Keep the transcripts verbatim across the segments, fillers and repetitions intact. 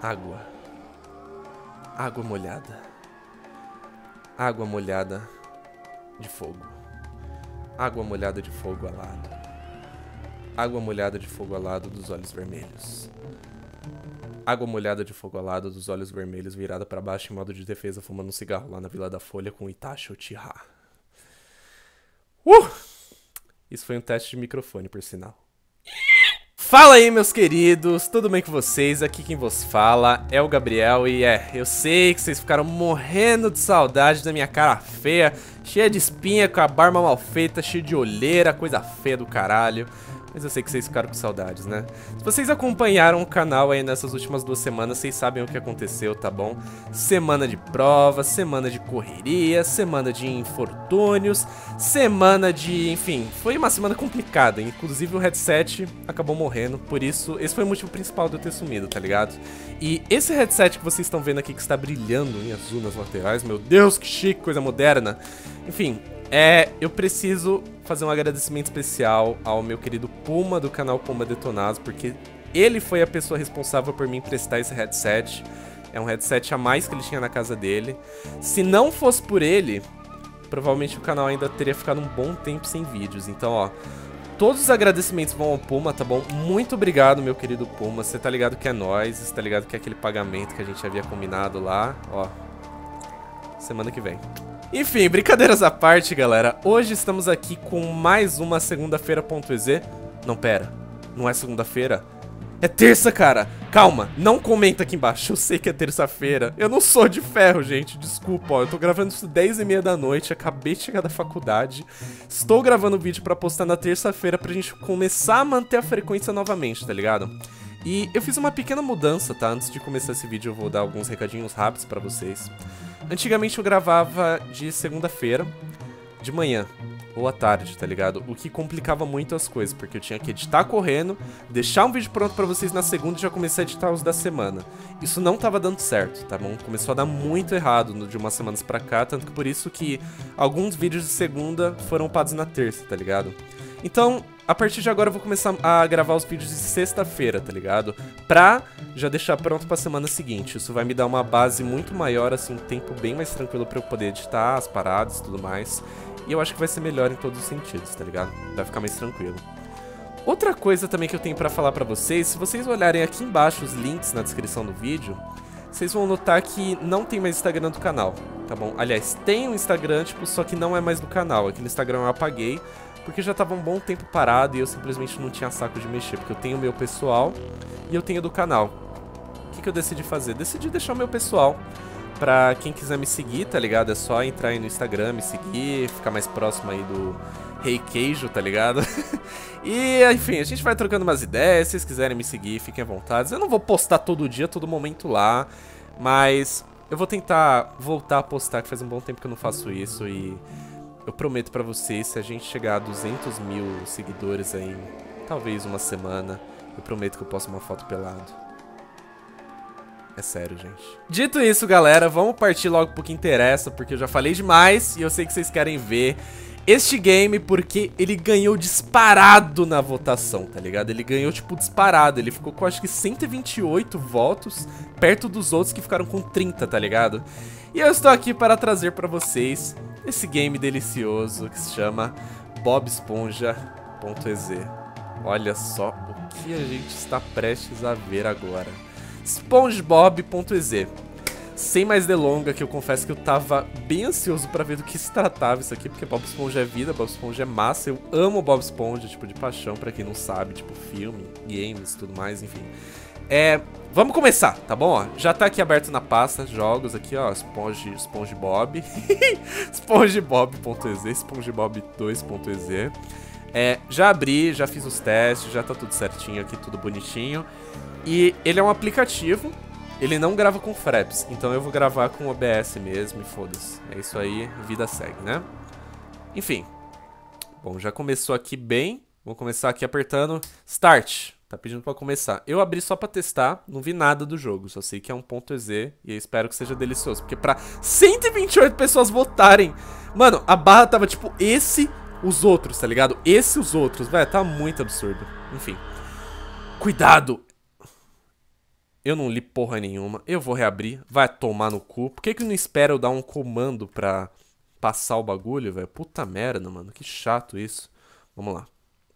Água. Água molhada. Água molhada de fogo. Água molhada de fogo alado. Água molhada de fogo alado dos olhos vermelhos. Água molhada de fogo alado dos olhos vermelhos virada pra baixo em modo de defesa fumando um cigarro lá na Vila da Folha com Itachi Uchiha. Uh! Isso foi um teste de microfone, por sinal. Fala aí, meus queridos, tudo bem com vocês? Aqui quem vos fala é o Gabriel e é, eu sei que vocês ficaram morrendo de saudade da minha cara feia, cheia de espinha, com a barba mal feita, cheia de olheira, coisa feia do caralho. Mas eu sei que vocês ficaram com saudades, né? Se vocês acompanharam o canal aí nessas últimas duas semanas, vocês sabem o que aconteceu, tá bom? Semana de prova, semana de correria, semana de infortúnios, semana de... enfim, foi uma semana complicada. Inclusive o headset acabou morrendo, por isso esse foi o motivo principal de eu ter sumido, tá ligado? E esse headset que vocês estão vendo aqui, que está brilhando em azul nas laterais, meu Deus, que chique, coisa moderna. Enfim... É, eu preciso fazer um agradecimento especial ao meu querido Puma do canal Puma Detonados, porque ele foi a pessoa responsável por me emprestar esse headset. É um headset a mais que ele tinha na casa dele. Se não fosse por ele, provavelmente o canal ainda teria ficado um bom tempo sem vídeos. Então, ó, todos os agradecimentos vão ao Puma, tá bom? Muito obrigado, meu querido Puma. Você tá ligado que é nóis, você tá ligado que é aquele pagamento que a gente havia combinado lá, ó, semana que vem. Enfim, brincadeiras à parte, galera. Hoje estamos aqui com mais uma segunda-feira.ez. Não, pera. Não é segunda-feira. É terça, cara. Calma, não comenta aqui embaixo. Eu sei que é terça-feira. Eu não sou de ferro, gente. Desculpa, ó. Eu tô gravando isso dez e meia da noite. Acabei de chegar da faculdade. Estou gravando o vídeo pra postar na terça-feira pra gente começar a manter a frequência novamente, tá ligado? E eu fiz uma pequena mudança, tá? Antes de começar esse vídeo eu vou dar alguns recadinhos rápidos pra vocês. Antigamente eu gravava de segunda-feira, de manhã ou à tarde, tá ligado? O que complicava muito as coisas, porque eu tinha que editar correndo, deixar um vídeo pronto pra vocês na segunda e já comecei a editar os da semana. Isso não tava dando certo, tá bom? Começou a dar muito errado de umas semanas pra cá, tanto que por isso que alguns vídeos de segunda foram upados na terça, tá ligado? Então, a partir de agora eu vou começar a gravar os vídeos de sexta-feira, tá ligado? Pra já deixar pronto pra semana seguinte. Isso vai me dar uma base muito maior, assim, um tempo bem mais tranquilo pra eu poder editar as paradas e tudo mais. E eu acho que vai ser melhor em todos os sentidos, tá ligado? Vai ficar mais tranquilo. Outra coisa também que eu tenho pra falar pra vocês, se vocês olharem aqui embaixo os links na descrição do vídeo, vocês vão notar que não tem mais Instagram do canal, tá bom? Aliás, tem um Instagram, tipo, só que não é mais do canal. Aquele Instagram eu apaguei, porque já tava um bom tempo parado e eu simplesmente não tinha saco de mexer. Porque eu tenho o meu pessoal e eu tenho o do canal. O que, que eu decidi fazer? Decidi deixar o meu pessoal pra quem quiser me seguir, tá ligado? É só entrar aí no Instagram, me seguir, ficar mais próximo aí do Rei Queijo, tá ligado? E, enfim, a gente vai trocando umas ideias. Se vocês quiserem me seguir, fiquem à vontade. Eu não vou postar todo dia, todo momento lá, mas eu vou tentar voltar a postar, que faz um bom tempo que eu não faço isso. E eu prometo pra vocês, se a gente chegar a duzentos mil seguidores aí, talvez uma semana, eu prometo que eu posto uma foto pelado. É sério, gente. Dito isso, galera, vamos partir logo pro que interessa, porque eu já falei demais e eu sei que vocês querem ver este game porque ele ganhou disparado na votação, tá ligado? Ele ganhou, tipo, disparado. Ele ficou com, acho que, cento e vinte e oito votos, perto dos outros que ficaram com trinta, tá ligado? E eu estou aqui para trazer pra vocês esse game delicioso que se chama Bob Esponja.ez. Olha só o que a gente está prestes a ver agora. SpongeBob.ez. Sem mais delonga, que eu confesso que eu tava bem ansioso pra ver do que se tratava isso aqui, porque Bob Esponja é vida, Bob Esponja é massa, eu amo Bob Esponja, tipo, de paixão, pra quem não sabe, tipo, filme, games, tudo mais, enfim. É, vamos começar, tá bom? Ó, já tá aqui aberto na pasta, jogos aqui, ó, Sponge, SpongeBob, SpongeBob.ez, SpongeBob dois.ez. É, já abri, já fiz os testes, já tá tudo certinho aqui, tudo bonitinho. E ele é um aplicativo, ele não grava com Fraps, então eu vou gravar com O B S mesmo e foda-se. É isso aí, vida segue, né? Enfim. Bom, já começou aqui bem. Vou começar aqui apertando Start. Tá pedindo pra começar. Eu abri só pra testar, não vi nada do jogo. Só sei que é um ponto .ez e eu espero que seja delicioso. Porque pra cento e vinte e oito pessoas votarem... Mano, a barra tava tipo esse, os outros, tá ligado? Esse, os outros. Velho, tá muito absurdo. Enfim. Cuidado! Eu não li porra nenhuma. Eu vou reabrir. Vai tomar no cu. Por que que não espera eu dar um comando pra passar o bagulho, velho? Puta merda, mano. Que chato isso. Vamos lá.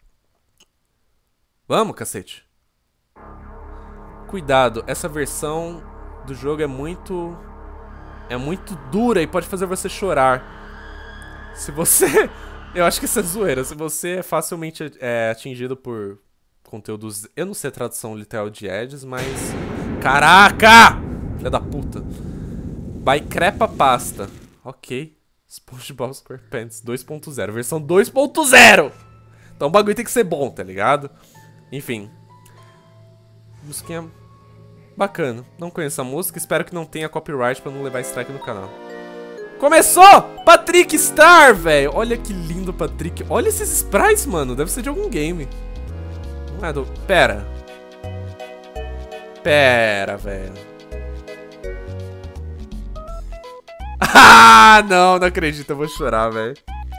Vamos, cacete. Cuidado. Essa versão do jogo é muito... É muito dura e pode fazer você chorar. Se você... Eu acho que isso é zoeira. Se você é facilmente é, atingido por conteúdos... Eu não sei a tradução literal de ads, mas... Caraca! Filha da puta. By Crepa Pasta. Ok. SpongeBob SquarePants dois ponto zero. Versão dois ponto zero! Então o bagulho tem que ser bom, tá ligado? Enfim. Musiquinha bacana. Não conheço a música. Espero que não tenha copyright pra não levar strike no canal. Começou! Patrick Star, velho. Olha que lindo, Patrick. Olha esses sprites, mano. Deve ser de algum game. Não é do... Pera. Pera, velho. Ah, não. Não acredito. Eu vou chorar, velho.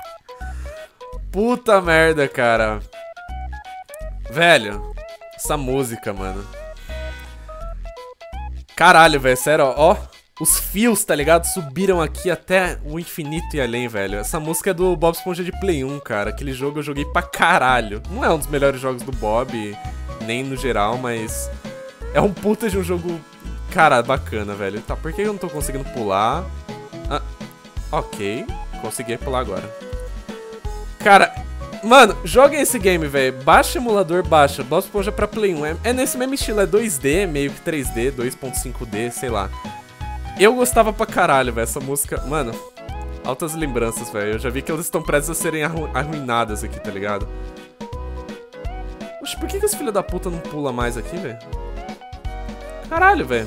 Puta merda, cara. Velho. Essa música, mano. Caralho, velho. Sério, ó. Os fios, tá ligado? Subiram aqui até o infinito e além, velho. Essa música é do Bob Esponja de Play um, cara. Aquele jogo eu joguei pra caralho. Não é um dos melhores jogos do Bob, nem no geral, mas... É um puta de um jogo, cara, bacana, velho. Tá, por que eu não tô conseguindo pular? Ah, ok. Consegui pular agora. Cara, mano, joguem esse game, velho. Baixa o emulador, baixa. Bob Esponja pra Play um. É, é nesse mesmo estilo, é dois D, meio que três D, dois ponto cinco D, sei lá. Eu gostava pra caralho, velho, essa música... Mano, altas lembranças, velho. Eu já vi que elas estão prestes a serem arru arruinadas aqui, tá ligado? Oxe, por que que esse filho da puta não pula mais aqui, velho? Caralho, velho.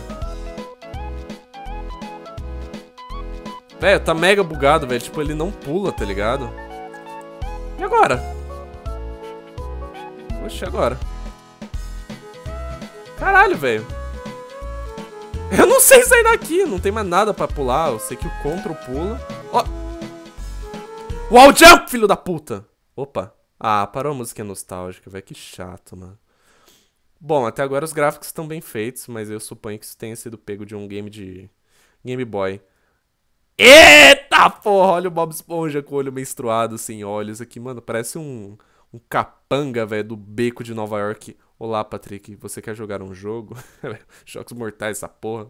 Velho, tá mega bugado, velho. Tipo, ele não pula, tá ligado? E agora? Oxe, agora? Caralho, velho. Eu não sei sair daqui, não tem mais nada pra pular. Eu sei que o Ctrl pula. Ó! Wall jump, filho da puta! Opa. Ah, parou a música nostálgica, velho. Que chato, mano. Bom, até agora os gráficos estão bem feitos, mas eu suponho que isso tenha sido pego de um game de Game Boy. Eita porra! Olha o Bob Esponja com o olho menstruado, sem olhos aqui. Mano, parece um, um capanga, velho, do beco de Nova York. Olá, Patrick, você quer jogar um jogo? Jogos mortais, essa porra.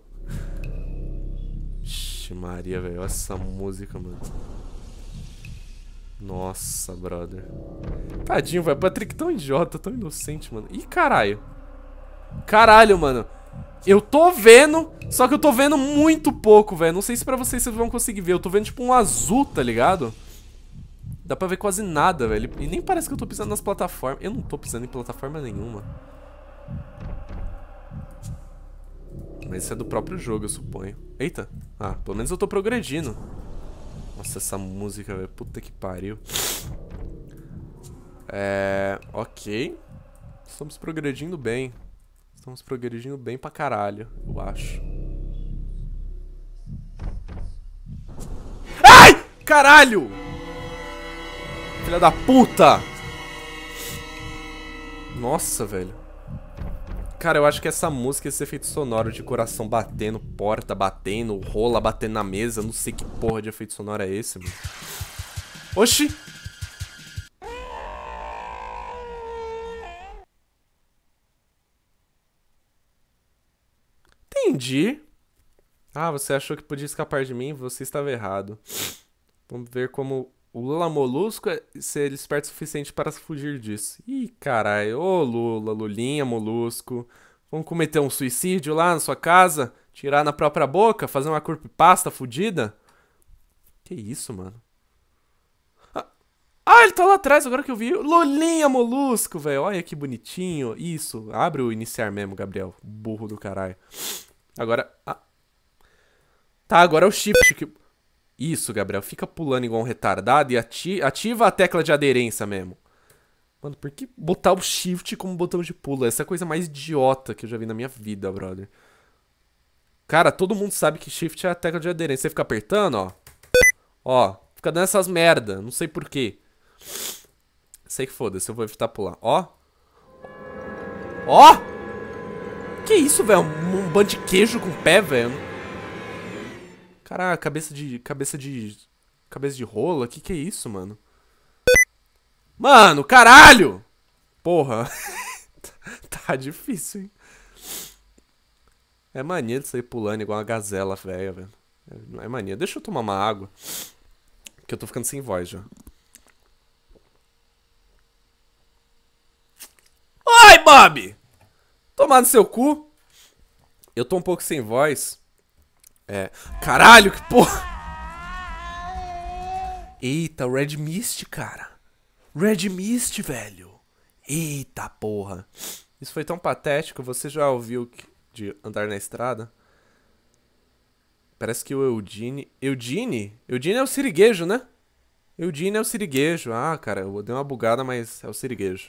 Ixi, Maria, velho, olha essa música, mano. Nossa, brother. Tadinho, velho, Patrick tão idiota, tão inocente, mano. Ih, caralho. Caralho, mano. Eu tô vendo, só que eu tô vendo muito pouco, velho. Não sei se pra vocês vocês vão conseguir ver. Eu tô vendo tipo um azul, tá ligado? Dá pra ver quase nada, velho. E nem parece que eu tô pisando nas plataformas. Eu não tô pisando em plataforma nenhuma. Mas isso é do próprio jogo, eu suponho. Eita. Ah, pelo menos eu tô progredindo. Nossa, essa música, velho. Puta que pariu. É... Ok. Estamos progredindo bem. Estamos progredindo bem pra caralho, eu acho. Ai! Caralho! Filha da puta! Nossa, velho. Cara, eu acho que essa música, esse efeito sonoro de coração batendo, porta batendo, rola batendo na mesa, não sei que porra de efeito sonoro é esse, mano. Oxi! Entendi. Ah, você achou que podia escapar de mim? Você estava errado. Vamos ver como o Lula Molusco é ser esperto o suficiente para fugir disso. Ih, caralho. Ô, Lula, Lulinha, Molusco. Vamos cometer um suicídio lá na sua casa? Tirar na própria boca? Fazer uma creepypasta fudida? Que isso, mano? Ah, ah, ele tá lá atrás, agora que eu vi. Lulinha, Molusco, velho. Olha que bonitinho. Isso. Abre o iniciar mesmo, Gabriel. Burro do caralho. Agora... Ah. Tá, agora é o shift que... Isso, Gabriel. Fica pulando igual um retardado e ati... ativa a tecla de aderência mesmo. Mano, por que botar o shift como botão de pulo? Essa é a coisa mais idiota que eu já vi na minha vida, brother. Cara, todo mundo sabe que shift é a tecla de aderência. Você fica apertando, ó. Ó, fica dando essas merda. Não sei por quê. Sei que foda-se, eu vou evitar pular. Ó. Ó! Que isso, velho? Um, um bando de queijo com pé, velho. Caraca, cabeça de... Cabeça de... Cabeça de rola? Que que é isso, mano? Mano, caralho! Porra. Tá difícil, hein? É mania de sair pulando igual uma gazela velha, velho. É mania. Deixa eu tomar uma água. Que eu tô ficando sem voz já. Oi, Bob! Tomar no seu cu. Eu tô um pouco sem voz. É. Caralho, que porra! Eita, Red Mist, cara. Red Mist, velho. Eita porra. Isso foi tão patético. Você já ouviu de andar na estrada? Parece que o Eudine... Eudine? Eudine é o siriguejo, né? Eudine é o siriguejo. Ah, cara, eu dei uma bugada, mas é o siriguejo.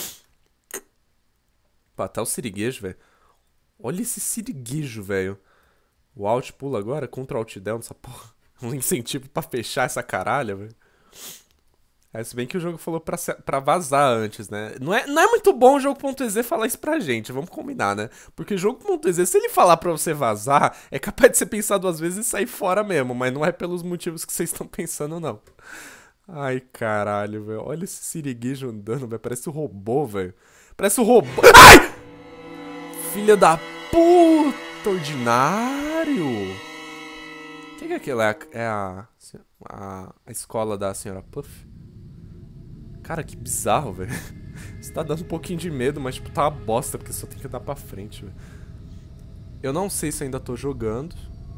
Pá, tá o siriguejo, velho. Olha esse siriguejo, velho. O Alt pula agora, Ctrl Alt Del nessa porra. Um incentivo pra fechar essa caralha, velho. É, se bem que o jogo falou pra, pra vazar antes, né? Não é, não é muito bom o jogo.exe falar isso pra gente, vamos combinar, né? Porque o jogo.exe, se ele falar pra você vazar, é capaz de você pensar duas vezes e sair fora mesmo, mas não é pelos motivos que vocês estão pensando, não. Ai, caralho, velho. Olha esse siriguejo andando, velho. Parece um robô, velho. Parece um robô. Ai! Filha da puta, ordinário. O que, que é aquilo? É a, é a, a, a escola da senhora Puff? Cara, que bizarro, velho. Isso tá dando um pouquinho de medo, mas tipo, tá uma bosta, porque só tem que andar pra frente, velho. Eu não sei se ainda tô jogando.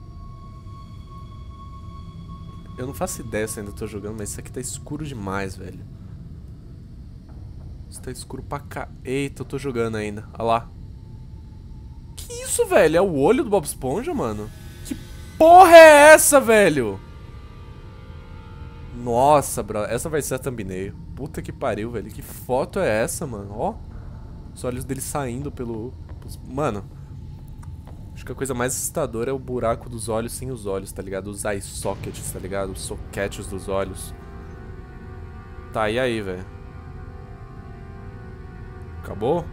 Eu não faço ideia se ainda tô jogando, mas isso aqui tá escuro demais, velho. Isso tá escuro pra cá. Eita, eu tô jogando ainda. Olha lá. Que isso, velho? É o olho do Bob Esponja, mano? Que porra é essa, velho? Nossa, bro. Essa vai ser a thumbnail. Puta que pariu, velho. Que foto é essa, mano? Ó. Os olhos dele saindo pelo... Mano. Acho que a coisa mais assustadora é o buraco dos olhos sem os olhos, tá ligado? Os eye sockets, tá ligado? Os sockets dos olhos. Tá, e aí, velho? Acabou?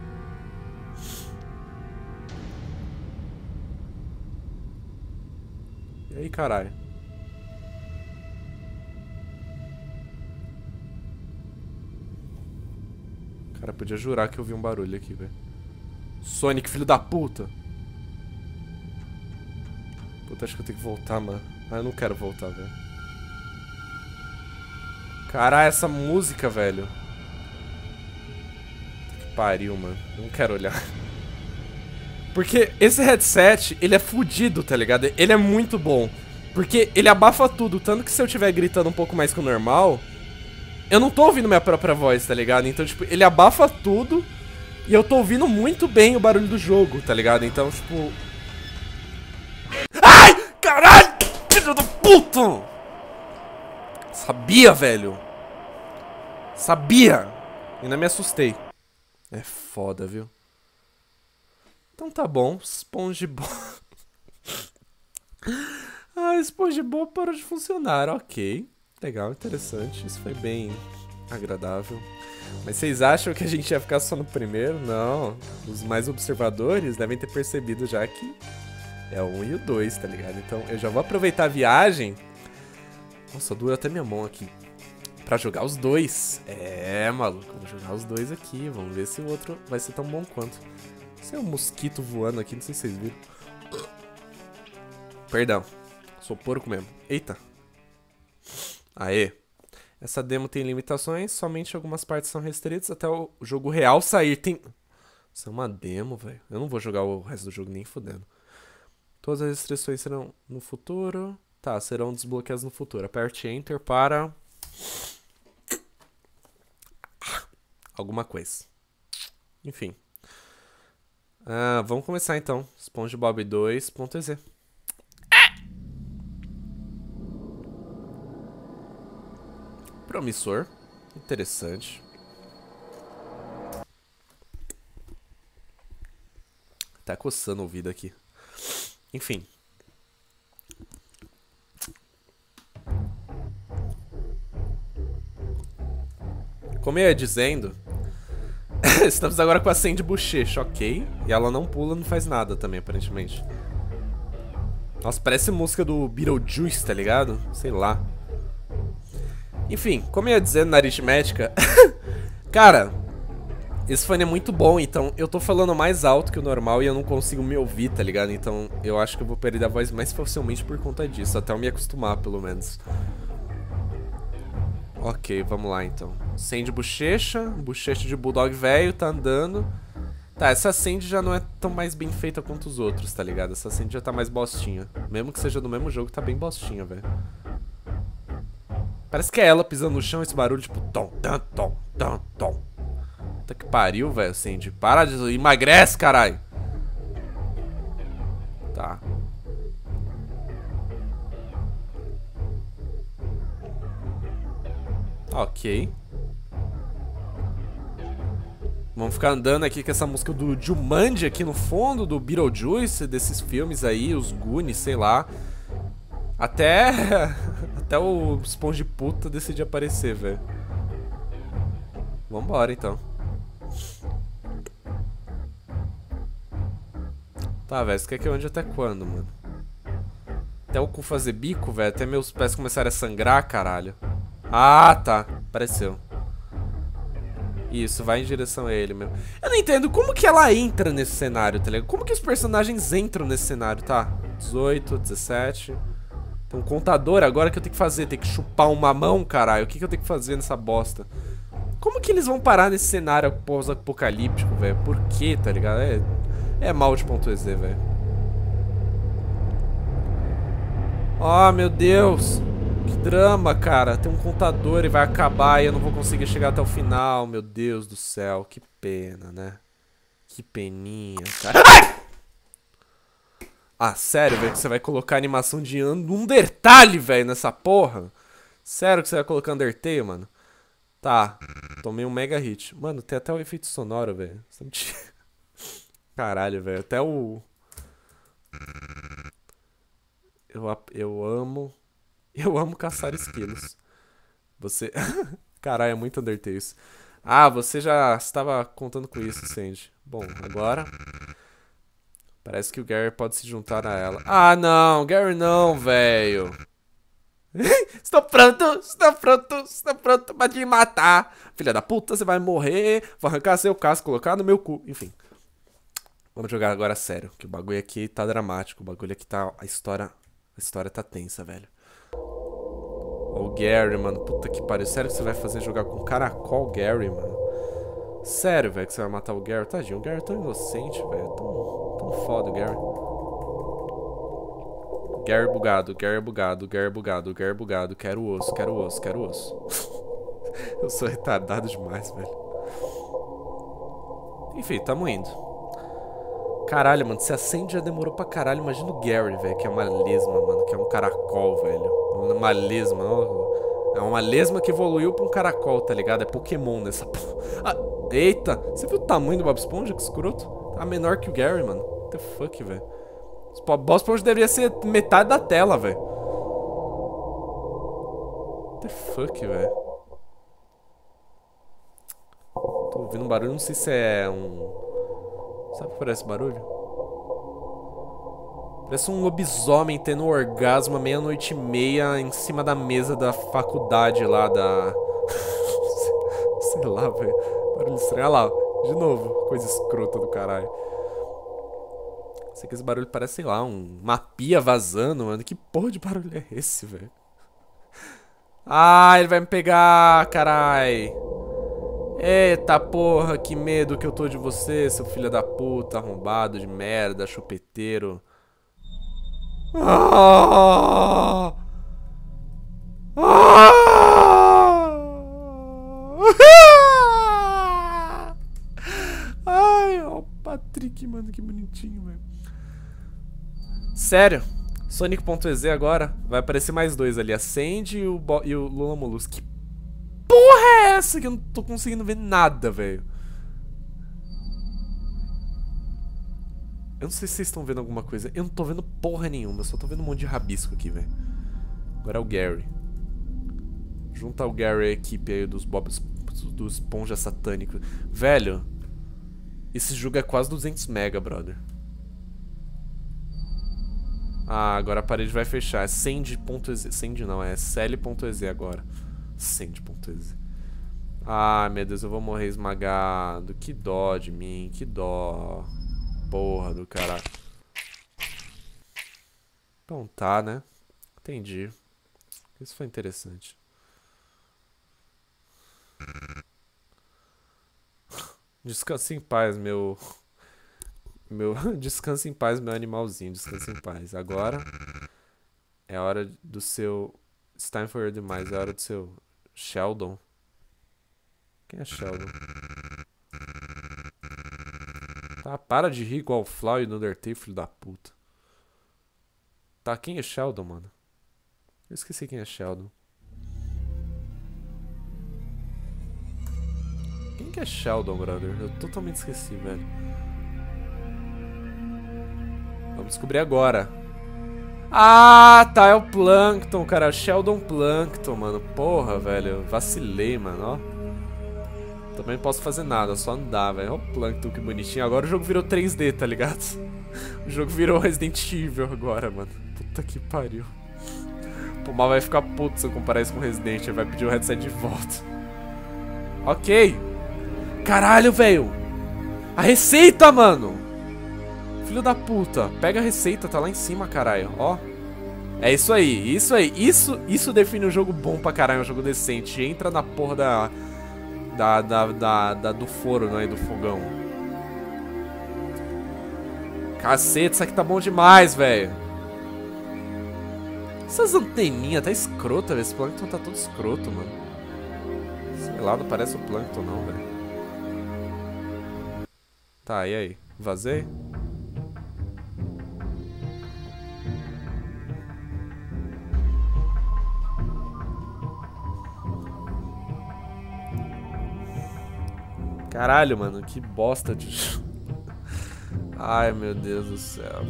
E aí, caralho? Cara, podia jurar que eu vi um barulho aqui, velho. Sonic, filho da puta! Puta, acho que eu tenho que voltar, mano. Ah, eu não quero voltar, velho. Caralho, essa música, velho. Que pariu, mano. Eu não quero olhar. Porque esse headset, ele é fudido, tá ligado? Ele é muito bom. Porque ele abafa tudo. Tanto que se eu estiver gritando um pouco mais que o normal... Eu não tô ouvindo minha própria voz, tá ligado? Então, tipo, ele abafa tudo e eu tô ouvindo muito bem o barulho do jogo, tá ligado? Então, tipo... Ai! Caralho! Filho da puta! Sabia, velho. Sabia! Ainda me assustei. É foda, viu? Então tá bom. SpongeBob... Ah, SpongeBob parou de funcionar, ok. Legal, interessante. Isso foi bem agradável. Mas vocês acham que a gente ia ficar só no primeiro? Não. Os mais observadores devem ter percebido já que é o um e o dois, tá ligado? Então eu já vou aproveitar a viagem. Nossa, dura até minha mão aqui. Pra jogar os dois. É, maluco. Vou jogar os dois aqui. Vamos ver se o outro vai ser tão bom quanto. Isso é um mosquito voando aqui, não sei se vocês viram. Perdão. Sou porco mesmo. Eita. Aê. Essa demo tem limitações, somente algumas partes são restritas até o jogo real sair. Tem... Isso é uma demo, velho. Eu não vou jogar o resto do jogo nem fudendo. Todas as restrições serão no futuro. Tá, serão desbloqueadas no futuro. Aperte Enter para... alguma coisa. Enfim. Ah, vamos começar então. SpongeBob dois.exe. Promissor. Interessante. Tá coçando o ouvido aqui. Enfim. Como eu ia dizendo... Estamos agora com a Sandy Bochecha, ok. E ela não pula, não faz nada também, aparentemente. Nossa, parece música do Beetlejuice, tá ligado? Sei lá. Enfim, como eu ia dizendo na aritmética... Cara, esse fone é muito bom, então eu tô falando mais alto que o normal e eu não consigo me ouvir, tá ligado? Então eu acho que eu vou perder a voz mais facilmente por conta disso, até eu me acostumar, pelo menos. Ok, vamos lá então. Sandy Bochecha, Bochecha de Bulldog velho, tá andando. Tá, essa Sandy já não é tão mais bem feita quanto os outros, tá ligado? Essa Sandy já tá mais bostinha. Mesmo que seja do mesmo jogo, tá bem bostinha, velho. Parece que é ela pisando no chão, esse barulho, tipo... Tom, tom, tom, tom, tom. Puta que pariu, velho, Sandy. Para de... Emagrece, caralho. Tá. Ok. Vamos ficar andando aqui com essa música do Jumanji aqui no fundo, do Beetlejuice, desses filmes aí, os Goonies, sei lá. Até... Até o Esponja Puta decidir aparecer, velho. Vambora, então. Tá, velho, você quer que eu ande até quando, mano? Até o cu fazer bico, velho? Até meus pés começarem a sangrar, caralho. Ah, tá. Apareceu. Isso, vai em direção a ele mesmo. Eu não entendo como que ela entra nesse cenário, tá ligado? Como que os personagens entram nesse cenário, tá? dezoito, dezessete... Tem um contador agora que eu tenho que fazer. Tem que chupar um mamão, caralho. O que, que eu tenho que fazer nessa bosta? Como que eles vão parar nesse cenário pós-apocalíptico, velho? Por quê, tá ligado? É, é mal de ponto .ez, velho. Oh, meu Deus. Que drama, cara. Tem um contador e vai acabar e eu não vou conseguir chegar até o final. Meu Deus do céu. Que pena, né? Que peninha, cara. Ah, sério, velho, que você vai colocar animação de Undertale, velho, nessa porra? Sério que você vai colocar Undertale, mano? Tá, tomei um mega hit. Mano, tem até o efeito sonoro, velho. Caralho, velho, até o... Eu, eu amo... Eu amo caçar esquilos. Você... Caralho, é muito Undertale isso. Ah, você já estava contando com isso, Sandy. Bom, agora... Parece que o Gary pode se juntar a ela. Ah, não, Gary não, velho. Estou pronto, estou pronto, estou pronto pra te matar. Filha da puta, você vai morrer. Vou arrancar seu casco, colocar no meu cu. Enfim. Vamos jogar agora sério, que o bagulho aqui tá dramático. O bagulho aqui tá... A história... A história tá tensa, velho. O Gary, mano. Puta que pariu. Sério que você vai fazer jogar com caracol, Gary, mano? Sério, velho, que você vai matar o Gary? Tadinho, o Gary é tão inocente, velho. Tão... Tão foda, Gary. Gary bugado, Gary bugado, Gary bugado, Gary bugado. Quero osso, quero osso, quero osso. Eu sou retardado demais, velho. Enfim, tamo indo. Caralho, mano, se a Sandy já demorou pra caralho. Imagina o Gary, velho, que é uma lesma, mano. Que é um caracol, velho. Uma lesma, ó. É uma lesma que evoluiu pra um caracol, tá ligado? É Pokémon nessa porra. Ah, eita, você viu o tamanho do Bob Esponja? Que escroto. Tá menor que o Gary, mano. What the fuck, velho. O Bob Esponja deveria ser metade da tela, velho. What the fuck, velho. Tô ouvindo um barulho, não sei se é um... Sabe o que parece barulho? Parece um lobisomem tendo um orgasmo à meia-noite e meia em cima da mesa da faculdade lá da... Sei lá, velho. Barulho estranho. Olha lá, de novo. Coisa escrota do caralho. Sei que esse barulho parece, sei lá, um, uma pia vazando, mano. Que porra de barulho é esse, velho? Ah, ele vai me pegar, carai. Eita porra, que medo que eu tô de você, seu filho da puta, arrombado de merda, chupeteiro. Ah! Ah! Ai, ó o Patrick, mano, que bonitinho, velho. Sério, Sonic ponto E Z agora vai aparecer mais dois ali, a Sandy e o, Bo e o Lula Molusco. Que porra é essa que eu não tô conseguindo ver nada, velho? Eu não sei se vocês estão vendo alguma coisa. Eu não tô vendo porra nenhuma, eu só tô vendo um monte de rabisco aqui, velho. Agora é o Gary. Junta o Gary a equipe aí dos Bobs, do Esponja Satânico. Velho, Esse jogo é quase duzentos mega, brother. Ah, agora a parede vai fechar. É send.exe. Send não, é cl.exe agora. Send.exe. Ah, meu Deus, eu vou morrer esmagado. Que dó de mim, que dó. Porra do caralho. Então tá, né? Entendi. Isso foi interessante. Descanse em paz, meu... Meu... Descanse em paz, meu animalzinho. Descanse em paz. Agora é a hora do seu... It's time for your demise. É a hora do seu... Sheldon. Quem é Sheldon? Tá, para de rir igual o Flau e no Undertale, filho da puta. Tá, quem é Sheldon, mano? Eu esqueci quem é Sheldon. Quem que é Sheldon, brother? Eu totalmente esqueci, velho. Vamos descobrir agora. Ah, tá, é o Plankton, cara. Sheldon Plankton, mano. Porra, velho. Eu vacilei, mano, ó. Também não posso fazer nada, só andar, velho. Olha o Plankton, que bonitinho. Agora o jogo virou três D, tá ligado? O jogo virou Resident Evil agora, mano. Puta que pariu. O Mal vai ficar puto se eu comparar isso com Resident. Ele vai pedir o headset de volta. Ok. Caralho, velho. A receita, mano. Filho da puta. Pega a receita, tá lá em cima, caralho. Ó. É isso aí, isso aí. Isso, isso define um jogo bom pra caralho, um jogo decente. Entra na porra da... Da, da, da, da, do forno aí, do fogão. Cacete, isso aqui tá bom demais, velho. Essas anteninhas tá escrota, velho. Esse Plankton tá todo escroto, mano. Sei lá, não parece o Plankton não, velho. Tá, e aí? Vazei? Caralho, mano, que bosta de... Ai, meu Deus do céu.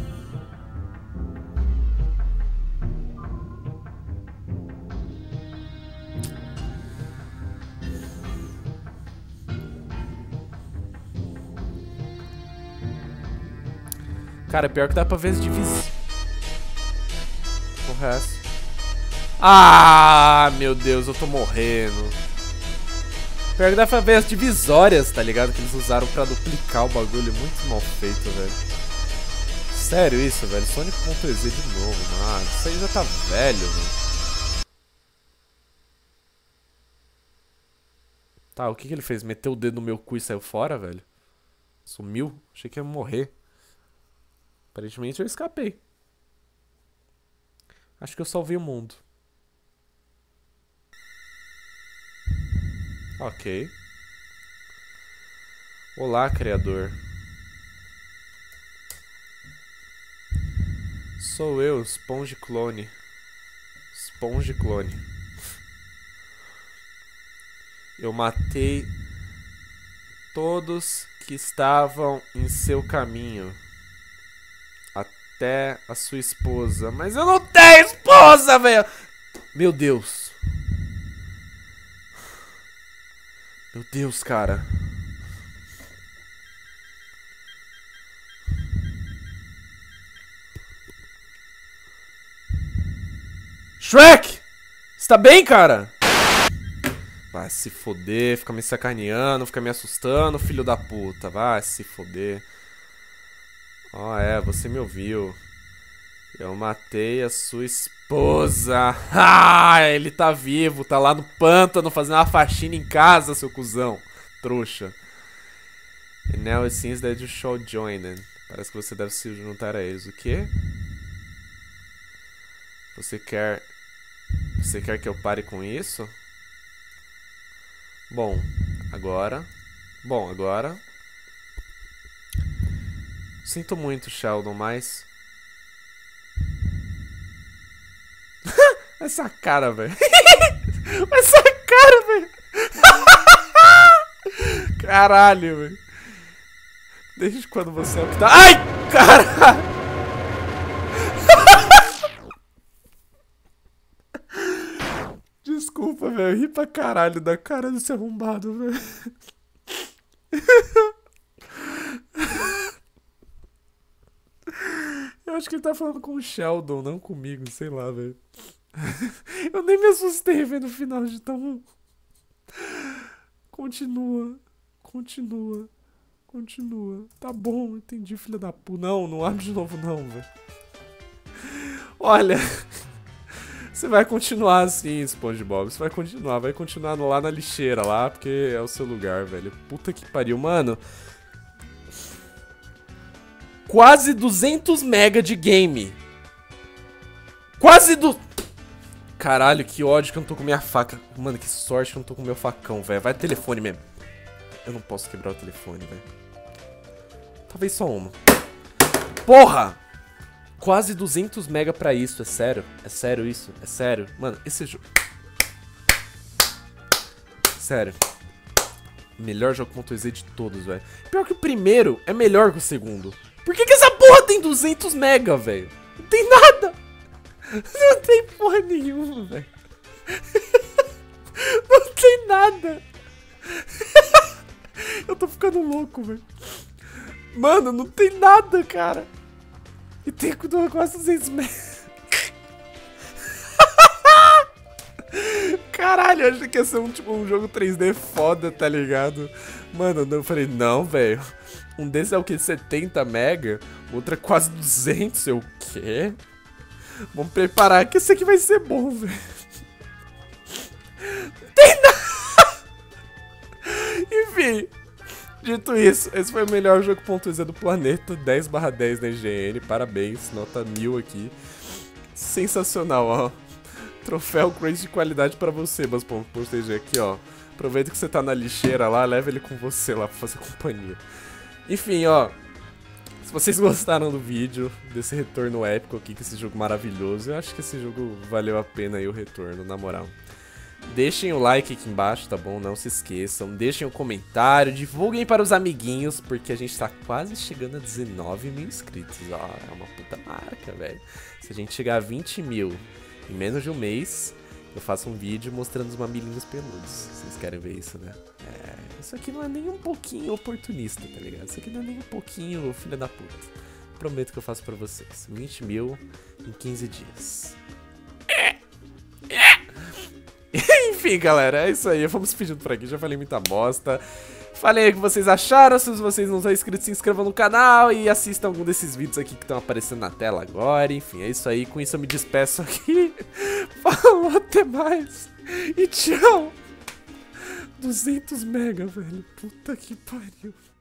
Cara, é pior que dá pra ver as divisões. O resto. Ah, meu Deus, eu tô morrendo. Pior que dá pra ver as divisórias, tá ligado? Que eles usaram pra duplicar o bagulho. Muito mal feito, velho. Sério isso, velho? Sonic.exe de novo, mano. Isso aí já tá velho, velho. Tá, o que que ele fez? Meteu o dedo no meu cu e saiu fora, velho? Sumiu? Achei que ia morrer. Aparentemente eu escapei. Acho que eu salvei o mundo. Ok. Olá, criador. Sou eu, Sponge Clone. Sponge Clone. Eu matei todos que estavam em seu caminho. Até a sua esposa. Mas eu não tenho esposa, velho! Meu Deus. Meu Deus, cara. Shrek! Você tá bem, cara? Vai se foder, fica me sacaneando, fica me assustando, filho da puta. Vai se foder. Ó, oh, é, você me ouviu. Eu matei a sua esposa. Ah, ele tá vivo, tá lá no pântano fazendo uma faxina em casa, seu cuzão. Trouxa. And now it seems that you shall join them. Parece que você deve se juntar a eles. O quê? Você quer... Você quer que eu pare com isso? Bom, agora... Bom, agora... Sinto muito, Sheldon, mas... Essa cara, velho. Essa cara, velho. Caralho, velho. Desde quando você é o que tá... Ai, cara! Desculpa, velho. Ri pra caralho da cara desse arrombado, velho. acho que ele tá falando com o Sheldon, não comigo, sei lá, velho. Eu nem me assustei vendo o final de tão... Continua, continua, continua. Tá bom, entendi, filha da puta. Não, não abre de novo não, velho. Olha... Você vai continuar assim, SpongeBob. Você vai continuar, vai continuar lá na lixeira lá, porque é o seu lugar, velho. Puta que pariu, mano. Quase duzentos mega de game. Quase do... Caralho, que ódio que eu não tô com minha faca. Mano, que sorte que eu não tô com meu facão, velho. Vai telefone mesmo. Eu não posso quebrar o telefone, velho. Talvez só uma. Porra! Quase duzentos mega pra isso, é sério? É sério isso? É sério? Mano, esse jogo... Sério. Melhor jogo.exe de todos, velho. Pior que o primeiro é melhor que o segundo. Por que que essa porra tem duzentos mega, velho? Não tem nada. Não tem porra nenhuma, velho. Não tem nada. Eu tô ficando louco, velho. Mano, não tem nada, cara. E tem quase duzentos mega. Caralho, eu achei que ia ser um, tipo, um jogo três D foda, tá ligado? Mano, eu falei, não, velho. Um desses é o que? setenta mega? Outro é quase duzentos. Eu, o quê? Vamos preparar que esse aqui vai ser bom, velho. Não tem nada. Enfim. Dito isso, esse foi o melhor jogo.exe do planeta, dez barra dez na I G N, parabéns, nota mil aqui. Sensacional, ó. Troféu Crazy de qualidade pra você, mas.exe aqui, ó. Aproveita que você tá na lixeira lá, leva ele com você lá pra fazer companhia. Enfim, ó. Se vocês gostaram do vídeo, desse retorno épico aqui, com esse jogo maravilhoso, eu acho que esse jogo valeu a pena aí o retorno, na moral. Deixem o like aqui embaixo, tá bom? Não se esqueçam. Deixem o comentário, divulguem para os amiguinhos, porque a gente tá quase chegando a dezenove mil inscritos. Ó, é uma puta marca, velho. Se a gente chegar a vinte mil em menos de um mês, eu faço um vídeo mostrando os mamilinhos peludos. Vocês querem ver isso, né? É, isso aqui não é nem um pouquinho oportunista, tá ligado? Isso aqui não é nem um pouquinho filha da puta. Prometo que eu faço pra vocês. vinte mil em quinze dias. Enfim, galera, é isso aí. Vamos pedindo por aqui. Já falei muita bosta. Falei aí o que vocês acharam. Se vocês não são inscritos, se inscrevam no canal e assistam algum desses vídeos aqui que estão aparecendo na tela agora. Enfim, é isso aí. Com isso eu me despeço aqui. Falou, até mais. E tchau. duzentos mega, velho. Puta que pariu.